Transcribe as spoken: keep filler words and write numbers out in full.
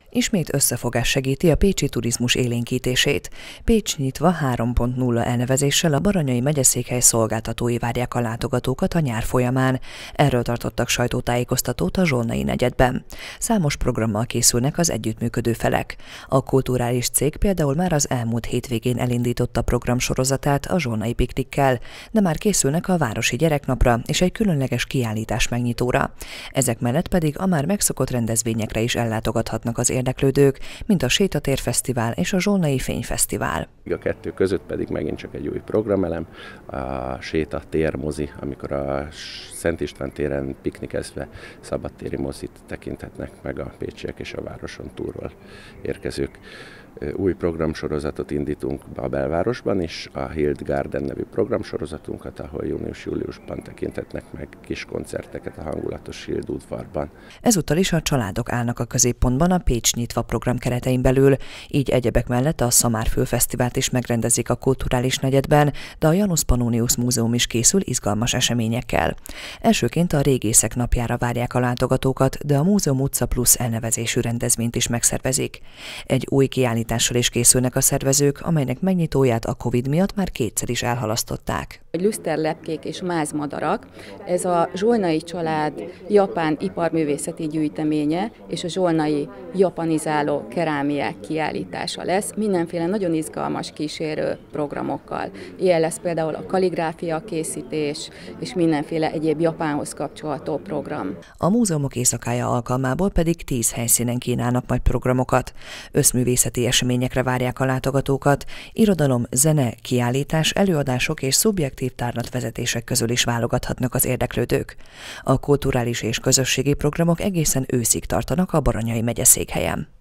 Ismét összefogás segíti a pécsi turizmus élénkítését. Pécs nyitva három pont nulla elnevezéssel a Baranyai megyeszékhely szolgáltatói várják a látogatókat a nyár folyamán. Erről tartottak sajtótájékoztatót a Zsolnai negyedben. Számos programmal készülnek az együttműködő felek. A kulturális cég például már az elmúlt hétvégén elindította programsorozatát a Zsolnai piknikkel, de már készülnek a városi gyereknapra és egy különleges kiállítás megnyitóra. Ezek mellett pedig a már megszokott rendezvényekre is ellátogathatnak az érdeklődők, mint a Sétatérfesztivál és a Zsolnai Fényfesztivál. A kettő között pedig megint csak egy új programelem, a Sétatér mozi, amikor a Szent István téren piknikezve szabadtéri mozit tekinthetnek meg a pécsiek és a városon túlról érkezők. Új programsorozatot indítunk be a belvárosban is, a Hild Garden nevű programsorozatunkat, ahol június-júliusban tekinthetnek meg kis koncerteket a hangulatos Hild udvarban. Ezúttal is a családok állnak a középpontban a Pécs nyitva program keretein belül, így egyebek mellett a Szamárföld Fesztivált is megrendezik a kulturális negyedben, de a Janus Pannonius Múzeum is készül izgalmas eseményekkel. Elsőként a Régészek napjára várják a látogatókat, de a Múzeum utca plusz elnevezésű rendezvényt is megszervezik. Egy új kiállítással is készülnek a szervezők, amelynek megnyitóját a Covid miatt már kétszer is elhalasztották. Lüszterlepkék és mázmadarak, ez a zsolnai család japán iparművészeti gyűjteménye és a zsolnai japanizáló kerámiák kiállítása lesz, mindenféle nagyon izgalmas kísérő programokkal. Ilyen lesz például a kalligráfia készítés és mindenféle egyéb Japánhoz kapcsolható program. A múzeumok éjszakája alkalmából pedig tíz helyszínen kínálnak majd programokat. Összművészeti eseményekre várják a látogatókat, irodalom, zene, kiállítás, előadások és szubjektív tárlatvezetések közül is válogathatnak az érdeklődők. A kulturális és közösségi programok egészen őszig tartanak a Baranyai megyeszékhelyen.